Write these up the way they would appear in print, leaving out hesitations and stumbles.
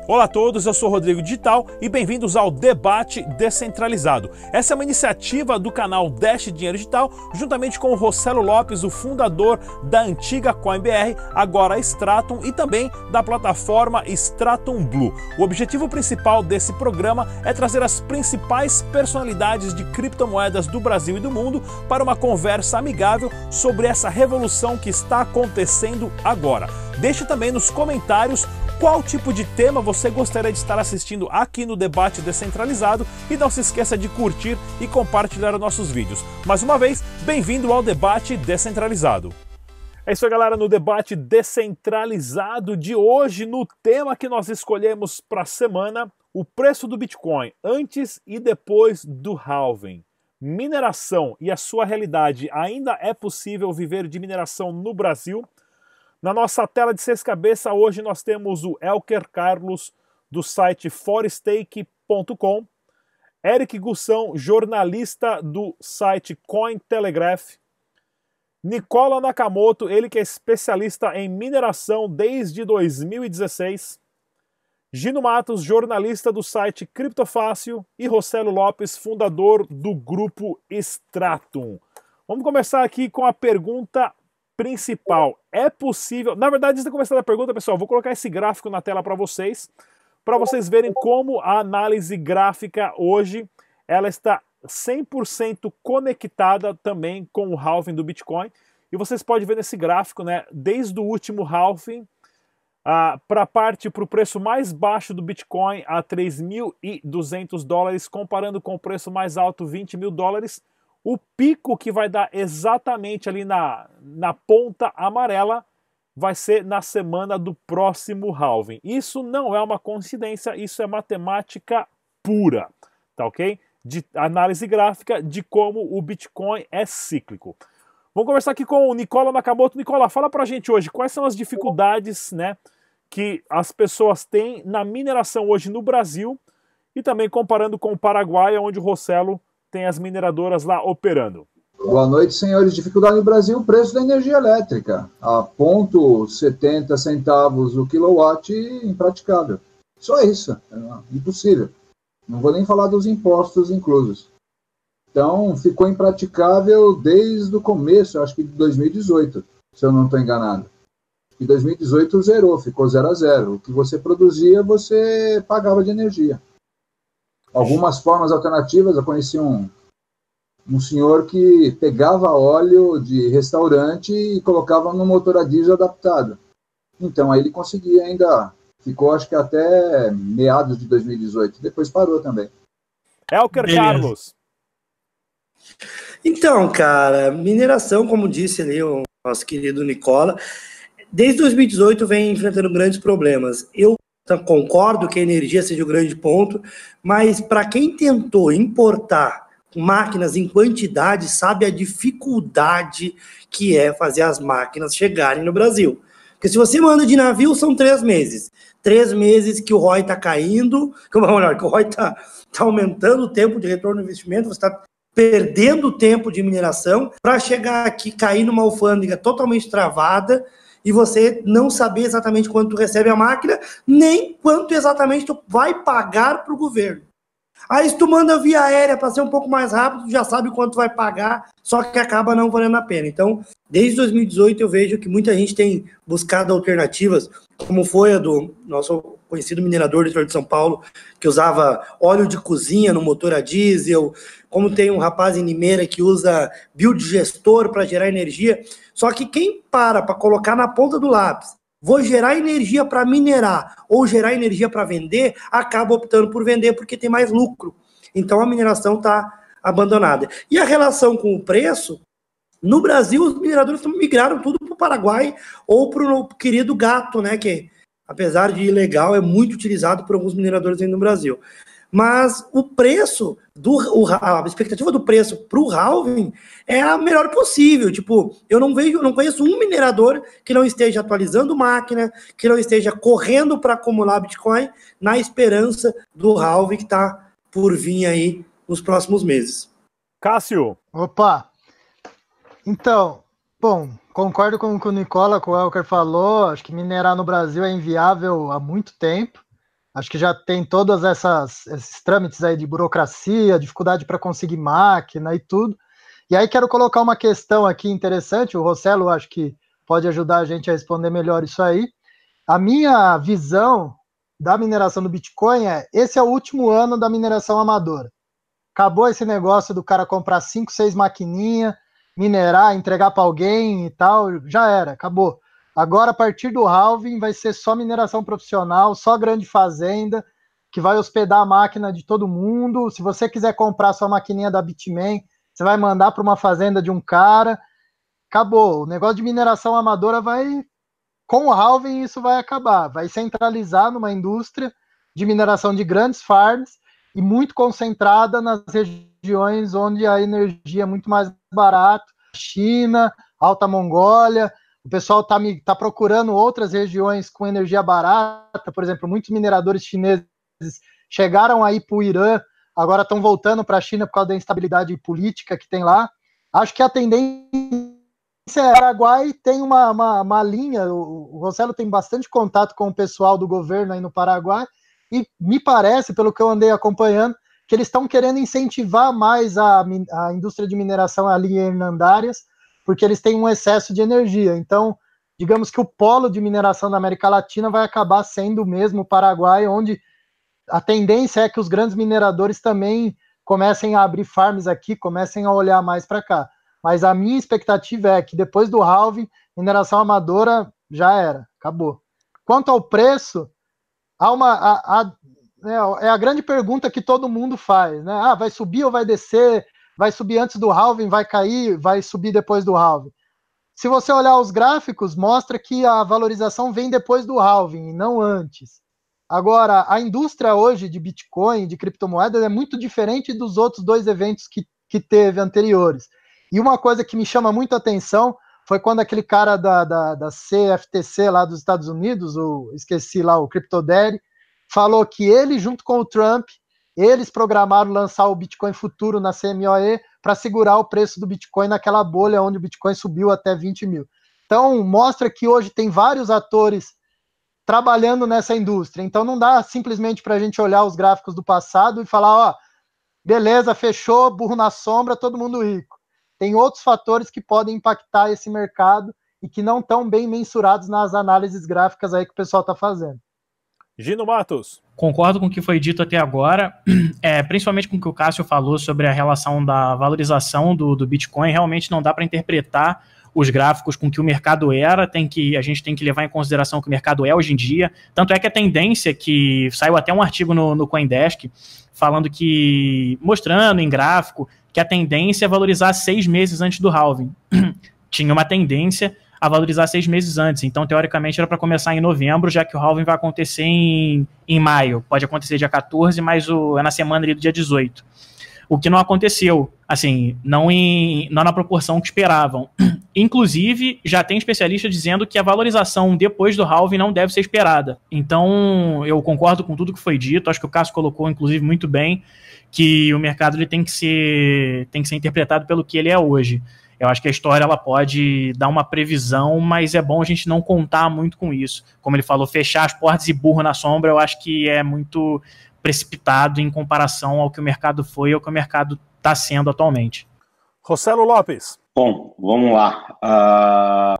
Olá a todos, eu sou Rodrigo Digital e bem-vindos ao Debate Descentralizado. Essa é uma iniciativa do canal Dash Dinheiro Digital, juntamente com o Rossello Lopes, o fundador da antiga CoinBR, agora Stratum, e também da plataforma Stratum Blue. O objetivo principal desse programa é trazer as principais personalidades de criptomoedas do Brasil e do mundo para uma conversa amigável sobre essa revolução que está acontecendo agora. Deixe também nos comentários qual tipo de tema você gostaria de estar assistindo aqui no Debate Descentralizado e não se esqueça de curtir e compartilhar nossos vídeos. Mais uma vez, bem-vindo ao Debate Descentralizado. É isso aí, galera, no Debate Descentralizado de hoje, no tema que nós escolhemos para a semana, o preço do Bitcoin antes e depois do halving. Mineração e a sua realidade. Ainda é possível viver de mineração no Brasil? Na nossa tela de 6 cabeças, hoje nós temos o Elker Carlos, do site forestake.com, Eric Gussão, jornalista do site Cointelegraph, Nicola Nakamoto, ele que é especialista em mineração desde 2016, Gino Matos, jornalista do site Criptofácil, e Rossello Lopes, fundador do grupo Stratum. Vamos começar aqui com a pergunta principal. É possível... Na verdade, antes de começar a pergunta, pessoal, vou colocar esse gráfico na tela para vocês verem como a análise gráfica hoje, ela está 100% conectada também com o halving do Bitcoin. E vocês podem ver nesse gráfico, né, desde o último halving, para o preço mais baixo do Bitcoin a $3.200, comparando com o preço mais alto, $20.000, o pico que vai dar exatamente ali na ponta amarela vai ser na semana do próximo halving. Isso não é uma coincidência, isso é matemática pura, tá ok? De análise gráfica de como o Bitcoin é cíclico. Vamos conversar aqui com o Nicola Nakamoto. Nicola, fala pra gente hoje quais são as dificuldades, né, que as pessoas têm na mineração hoje no Brasil e também comparando com o Paraguai, onde o Rossello tem as mineradoras lá operando. Boa noite, senhores. Dificuldade no Brasil, o preço da energia elétrica. A $0,70 o quilowatt, impraticável. Só isso, é impossível. Não vou nem falar dos impostos inclusos. Então, ficou impraticável desde o começo, acho que de 2018, se eu não estou enganado. Em 2018 zerou, ficou 0 a 0. O que você produzia, você pagava de energia. Algumas formas alternativas, eu conheci um senhor que pegava óleo de restaurante e colocava no motor a diesel adaptado. Então, aí ele conseguia ainda, ficou acho que até meados de 2018, depois parou também. Elker Carlos. Então, cara, mineração, como disse ali o nosso querido Nicola, desde 2018 vem enfrentando grandes problemas. Eu concordo que a energia seja o grande ponto, mas para quem tentou importar máquinas em quantidade, sabe a dificuldade que é fazer as máquinas chegarem no Brasil. Porque se você manda de navio, são 3 meses. 3 meses que o ROI está caindo, que o ROI está aumentando o tempo de retorno do investimento, você está perdendo o tempo de mineração para chegar aqui, cair numa alfândega totalmente travada, e você não saber exatamente quanto tu recebe a máquina, nem quanto exatamente tu vai pagar para o governo. Aí se tu manda via aérea para ser um pouco mais rápido, tu já sabe quanto vai pagar, só que acaba não valendo a pena. Então, desde 2018 eu vejo que muita gente tem buscado alternativas, como foi a do nosso conhecido minerador do interior de São Paulo, que usava óleo de cozinha no motor a diesel, como tem um rapaz em Limeira que usa biodigestor para gerar energia. Só que quem para colocar na ponta do lápis, vou gerar energia para minerar ou gerar energia para vender, acaba optando por vender porque tem mais lucro. Então a mineração está abandonada. E a relação com o preço, no Brasil os mineradores migraram tudo para o Paraguai ou para o querido gato, né, que apesar de ilegal é muito utilizado por alguns mineradores aí no Brasil. Mas o preço, a expectativa do preço para o halving é a melhor possível. Tipo, eu não conheço um minerador que não esteja atualizando máquina, que não esteja correndo para acumular Bitcoin na esperança do halving que está por vir aí nos próximos meses. Cássio. Opa! Então, bom, concordo com o Nicola, com o Elker falou, acho que minerar no Brasil é inviável há muito tempo. Acho que já tem todos esses trâmites aí de burocracia, dificuldade para conseguir máquina e tudo. E aí quero colocar uma questão aqui interessante, o Rossello acho que pode ajudar a gente a responder melhor isso aí. A minha visão da mineração do Bitcoin esse é o último ano da mineração amadora. Acabou esse negócio do cara comprar 5, 6 maquininhas, minerar, entregar para alguém e tal, já era, acabou. Agora, a partir do halving, vai ser só mineração profissional, só grande fazenda, que vai hospedar a máquina de todo mundo. Se você quiser comprar sua maquininha da Bitmain, você vai mandar para uma fazenda de um cara. Acabou. O negócio de mineração amadora vai... Com o halving, isso vai acabar. Vai centralizar numa indústria de mineração de grandes farms e muito concentrada nas regiões onde a energia é muito mais barata. China, Alta Mongólia... O pessoal tá procurando outras regiões com energia barata, por exemplo, muitos mineradores chineses chegaram aí para o Irã, agora estão voltando para a China por causa da instabilidade política que tem lá. Acho que a tendência é o Paraguai tem uma linha, o Rossello tem bastante contato com o pessoal do governo aí no Paraguai, e me parece, pelo que eu andei acompanhando, que eles estão querendo incentivar mais a indústria de mineração ali em Hernandárias, porque eles têm um excesso de energia. Então, digamos que o polo de mineração da América Latina vai acabar sendo mesmo o Paraguai, onde a tendência é que os grandes mineradores também comecem a abrir farms aqui, comecem a olhar mais para cá. Mas a minha expectativa é que depois do halving, mineração amadora já era, acabou. Quanto ao preço, é a grande pergunta que todo mundo faz, né? Vai subir ou vai descer? Vai subir antes do halving, vai cair, vai subir depois do halving. Se você olhar os gráficos, mostra que a valorização vem depois do halving, e não antes. Agora, a indústria hoje de Bitcoin, de criptomoedas, é muito diferente dos outros dois eventos que teve anteriores. E uma coisa que me chama muito a atenção foi quando aquele cara da CFTC lá dos Estados Unidos, esqueci lá, o CryptoDaddy, falou que ele, junto com o Trump, eles programaram lançar o Bitcoin futuro na CMOE para segurar o preço do Bitcoin naquela bolha onde o Bitcoin subiu até 20 mil. Então, mostra que hoje tem vários atores trabalhando nessa indústria. Então, não dá simplesmente para a gente olhar os gráficos do passado e falar, beleza, fechou, burro na sombra, todo mundo rico. Tem outros fatores que podem impactar esse mercado e que não estão bem mensurados nas análises gráficas aí que o pessoal está fazendo. Gino Matos. Concordo com o que foi dito até agora, principalmente com o que o Cássio falou sobre a relação da valorização do Bitcoin. Realmente não dá para interpretar os gráficos com que o mercado era, a gente tem que levar em consideração o que o mercado é hoje em dia. Tanto é que a tendência, que saiu até um artigo no CoinDesk, falando mostrando em gráfico, que a tendência é valorizar 6 meses antes do halving. Tinha uma tendência a valorizar 6 meses antes. Então, teoricamente, era para começar em novembro, já que o halving vai acontecer em maio. Pode acontecer dia 14, mas é na semana ali do dia 18. O que não aconteceu, assim, não na proporção que esperavam. Inclusive, já tem especialistas dizendo que a valorização depois do halving não deve ser esperada. Então, eu concordo com tudo que foi dito. Acho que o Cássio colocou, inclusive, muito bem, que o mercado ele tem que ser interpretado pelo que ele é hoje. Eu acho que a história ela pode dar uma previsão, mas é bom a gente não contar muito com isso. Como ele falou, fechar as portas e burro na sombra, eu acho que é muito precipitado em comparação ao que o mercado foi e ao que o mercado está sendo atualmente. Rossello Lopes. Bom, vamos lá.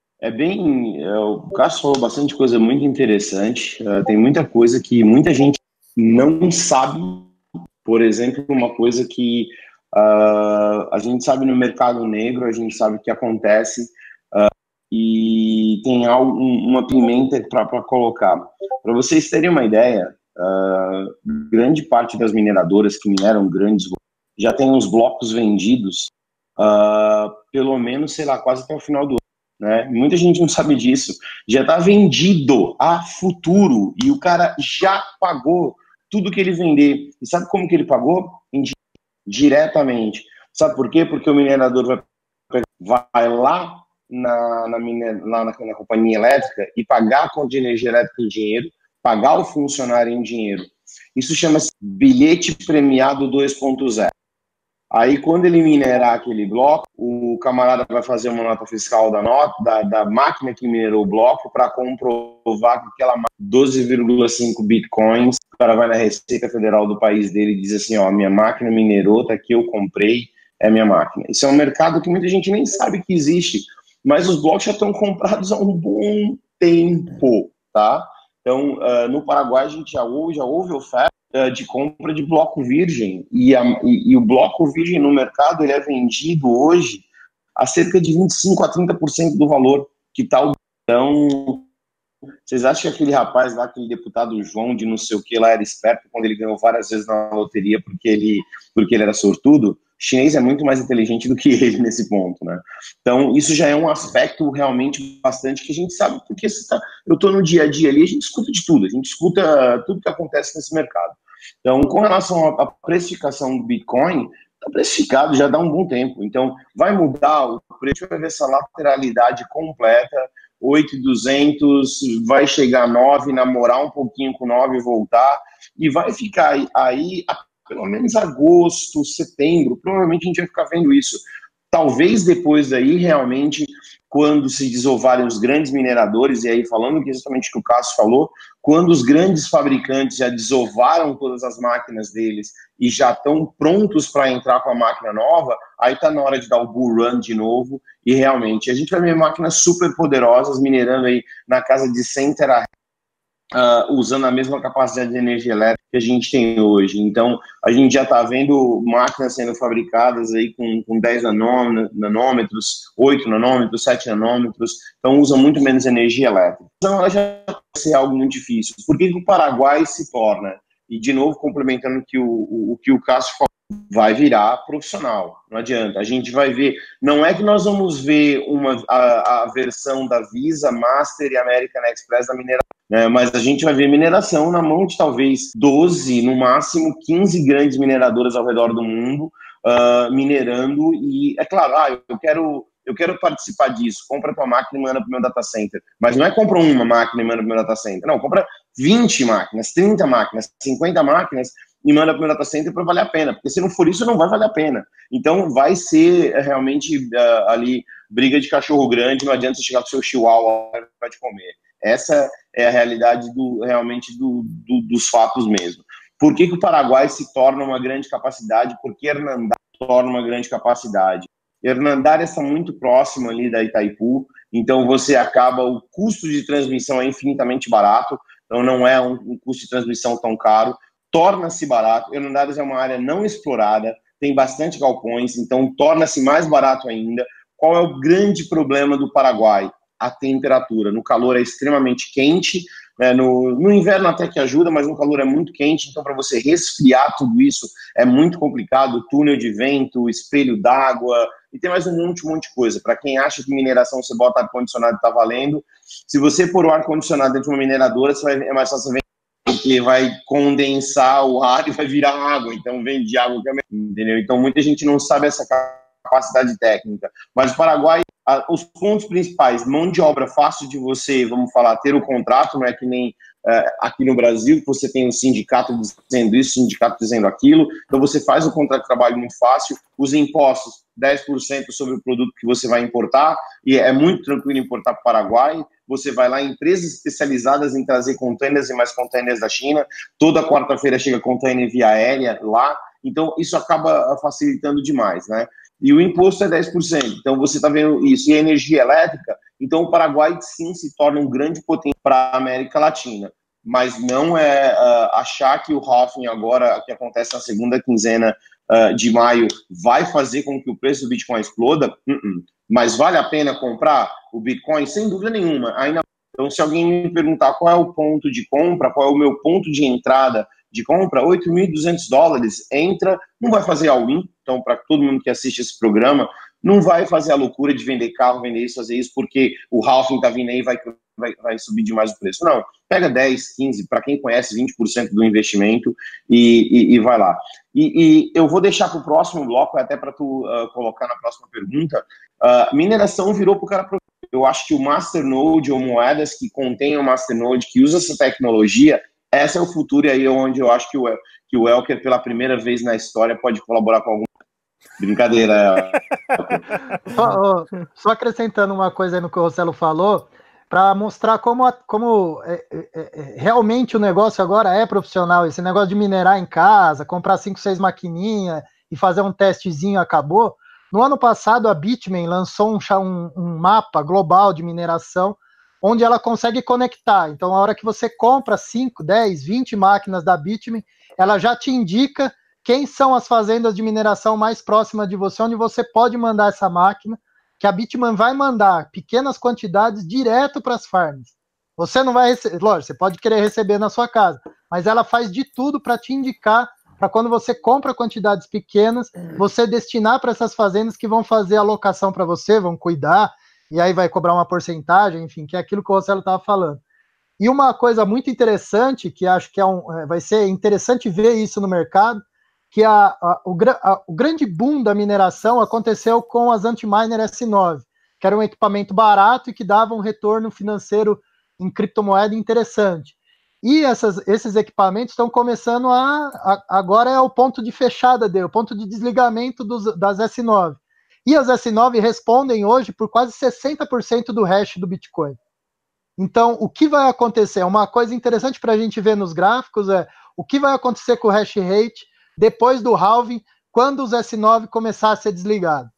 O Cássio falou bastante coisa muito interessante. Tem muita coisa que muita gente não sabe. Por exemplo, uma coisa que a gente sabe no mercado negro, a gente sabe o que acontece, e tem uma pimenta para colocar. Para vocês terem uma ideia, grande parte das mineradoras que mineram grandes já tem os blocos vendidos, pelo menos, sei lá, quase até o final do ano. Né? Muita gente não sabe disso. Já está vendido a futuro e o cara já pagou tudo que ele vender. E sabe como que ele pagou? Diretamente. Sabe por quê? Porque o minerador vai lá na companhia elétrica e pagar a conta de energia elétrica em dinheiro, pagar o funcionário em dinheiro. Isso chama-se bilhete premiado 2.0. Aí, quando ele minerar aquele bloco, o camarada vai fazer uma nota fiscal da máquina que minerou o bloco para comprovar que aquela 12,5 bitcoins, o cara vai na Receita Federal do país dele e diz assim, ó, minha máquina minerou, tá aqui, eu comprei, é minha máquina. Isso é um mercado que muita gente nem sabe que existe, mas os blocos já estão comprados há um bom tempo, tá? Então, no Paraguai, a gente já houve oferta de compra de bloco virgem, e o bloco virgem no mercado ele é vendido hoje a cerca de 25% a 30% do valor que está. Então, vocês acham que aquele rapaz lá, aquele deputado João de não sei o que lá, era esperto quando ele ganhou várias vezes na loteria porque ele era sortudo? O chinês é muito mais inteligente do que ele nesse ponto, né? Então, isso já é um aspecto realmente bastante que a gente sabe, porque eu estou no dia a dia ali, a gente escuta de tudo, a gente escuta tudo que acontece nesse mercado. Então, com relação à precificação do Bitcoin, está precificado já dá um bom tempo. Então, vai mudar o preço, vai ver essa lateralidade completa, 8,200, vai chegar a 9, namorar um pouquinho com 9 e voltar, e vai ficar aí pelo menos agosto, setembro, provavelmente a gente vai ficar vendo isso. Talvez depois daí, realmente, quando se desovarem os grandes mineradores, e aí falando que exatamente o que o Cássio falou, quando os grandes fabricantes já desovaram todas as máquinas deles e já estão prontos para entrar com a máquina nova, aí está na hora de dar o bull run de novo, e realmente a gente vai ver máquinas super poderosas minerando aí na casa de 100 terahash, usando a mesma capacidade de energia elétrica que a gente tem hoje. Então, a gente já está vendo máquinas sendo fabricadas aí com 10 nanômetros, 8 nanômetros, 7 nanômetros, então usam muito menos energia elétrica. Então, ela já vai ser algo muito difícil. Por que o Paraguai se torna, e de novo complementando o que o Cássio falou, vai virar profissional, não adianta, a gente vai ver, não é que nós vamos ver a versão da Visa, Master e American Express da mineração, né, mas a gente vai ver mineração na mão de talvez 12, no máximo 15 grandes mineradoras ao redor do mundo, minerando, e é claro, eu quero participar disso, compra tua máquina e manda para o meu data center, mas não é compra uma máquina e manda para o meu data center, não, compra 20 máquinas, 30 máquinas, 50 máquinas, e manda para o meu data center para valer a pena, porque se não for isso, não vai valer a pena. Então, vai ser realmente ali briga de cachorro grande, não adianta você chegar com o seu chihuahua para te comer. Essa é a realidade dos fatos mesmo. Por que o Paraguai se torna uma grande capacidade? Porque Hernandária torna uma grande capacidade. Hernandária está muito próximo ali da Itaipu, então você acaba, o custo de transmissão é infinitamente barato, então não é um custo de transmissão tão caro, torna-se barato. Hernandárias é uma área não explorada, tem bastante galpões, então torna-se mais barato ainda. Qual é o grande problema do Paraguai? A temperatura. No calor é extremamente quente, no inverno até que ajuda, mas no calor é muito quente, então para você resfriar tudo isso é muito complicado, túnel de vento, espelho d'água, e tem mais um monte de coisa. Para quem acha que mineração você bota ar-condicionado e tá valendo, se você pôr o ar-condicionado dentro de uma mineradora, é mais fácil você porque vai condensar o ar e vai virar água, então vende água também, entendeu? Então muita gente não sabe essa capacidade técnica, mas o Paraguai, os pontos principais, mão de obra fácil de você, vamos falar, ter o contrato, não é que nem aqui no Brasil, que você tem um sindicato dizendo isso, sindicato dizendo aquilo, então você faz o contrato de trabalho muito fácil, os impostos, 10% sobre o produto que você vai importar, e é muito tranquilo importar para o Paraguai, você vai lá em empresas especializadas em trazer containers e mais containers da China, toda quarta-feira chega container via aérea lá, então isso acaba facilitando demais, né? E o imposto é 10%, então você está vendo isso. E a energia elétrica, então o Paraguai sim se torna um grande potencial para a América Latina, mas não é achar que o halving agora, que acontece na segunda quinzena de maio, vai fazer com que o preço do Bitcoin exploda, mas vale a pena comprar o Bitcoin? Sem dúvida nenhuma. Então, se alguém me perguntar qual é o ponto de compra, qual é o meu ponto de entrada de compra, $8.200, entra, não vai fazer all-in, então para todo mundo que assiste esse programa, não vai fazer a loucura de vender carro, vender isso, fazer isso, porque o halving tá vindo aí e vai subir demais o preço. Não, pega 10, 15, para quem conhece, 20% do investimento e vai lá. E eu vou deixar para o próximo bloco, até para tu colocar na próxima pergunta, mineração virou para o cara. Eu acho que o Masternode ou moedas que contêm o Masternode, que usa essa tecnologia, esse é o futuro, e aí onde eu acho que o Elker, pela primeira vez na história, pode colaborar com algum. Brincadeira. Só acrescentando uma coisa aí no que o Rossello falou, para mostrar como realmente o negócio agora é profissional. Esse negócio de minerar em casa, comprar 5, 6 maquininhas e fazer um testezinho acabou. No ano passado, a Bitmain lançou um mapa global de mineração, onde ela consegue conectar. Então, a hora que você compra 5, 10, 20 máquinas da Bitmain, ela já te indica quem são as fazendas de mineração mais próximas de você, onde você pode mandar essa máquina, que a Bitmain vai mandar pequenas quantidades direto para as farms. Você não vai receber, lógico, você pode querer receber na sua casa, mas ela faz de tudo para te indicar, para quando você compra quantidades pequenas, você destinar para essas fazendas que vão fazer a alocação para você, vão cuidar, e aí vai cobrar uma porcentagem, enfim, que é aquilo que o Rossello estava falando. E uma coisa muito interessante, que acho que vai ser interessante ver isso no mercado, que o grande boom da mineração aconteceu com as Antminer S9, que era um equipamento barato e que dava um retorno financeiro em criptomoeda interessante. E esses equipamentos estão começando agora é o ponto de fechada dele, o ponto de desligamento das S9. E as S9 respondem hoje por quase 60% do hash do Bitcoin. Então, o que vai acontecer? Uma coisa interessante para a gente ver nos gráficos é o que vai acontecer com o hash rate depois do halving, quando os S9 começar a ser desligados.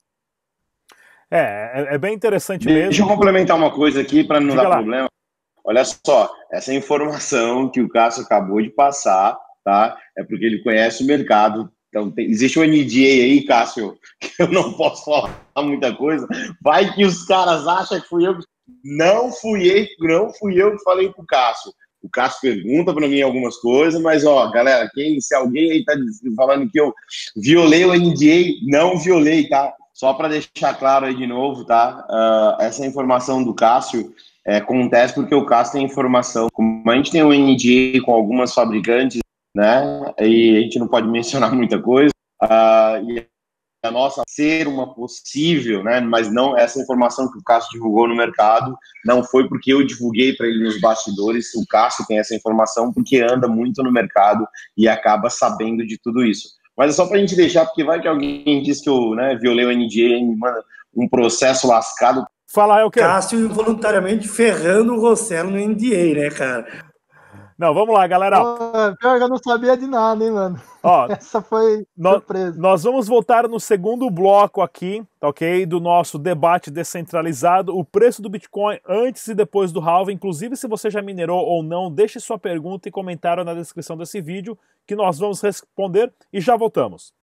É bem interessante mesmo. mesmo. Deixa eu complementar uma coisa aqui para não dar problema. Olha só, essa informação que o Cássio acabou de passar, tá? É porque ele conhece o mercado. Então, existe um NDA aí, Cássio, que eu não posso falar muita coisa. Vai que os caras acham que fui eu. Não fui eu que falei pro Cássio. O Cássio pergunta para mim algumas coisas, mas, ó, galera, se alguém aí tá falando que eu violei o NDA, não violei, tá? Só para deixar claro aí de novo, tá? Essa informação do Cássio acontece porque o Cássio tem informação. Como a gente tem um NDA com algumas fabricantes, né? E a gente não pode mencionar muita coisa. E a nossa ser uma possível, né? Mas não essa informação que o Cássio divulgou no mercado não foi porque eu divulguei para ele nos bastidores. O Cássio tem essa informação porque anda muito no mercado e acaba sabendo de tudo isso. Mas é só para a gente deixar, porque vai que alguém diz que eu violei o NDA e me manda um processo lascado. Fala, eu quero. Cássio involuntariamente ferrando o Rossello no NDA, né, cara? Não, vamos lá, galera. Pior que eu não sabia de nada, hein, mano. Ó, essa foi surpresa. Nós vamos voltar no segundo bloco aqui, tá ok? Do nosso debate descentralizado, o preço do Bitcoin antes e depois do halving. Inclusive, se você já minerou ou não, deixe sua pergunta e comentário na descrição desse vídeo, que nós vamos responder e já voltamos.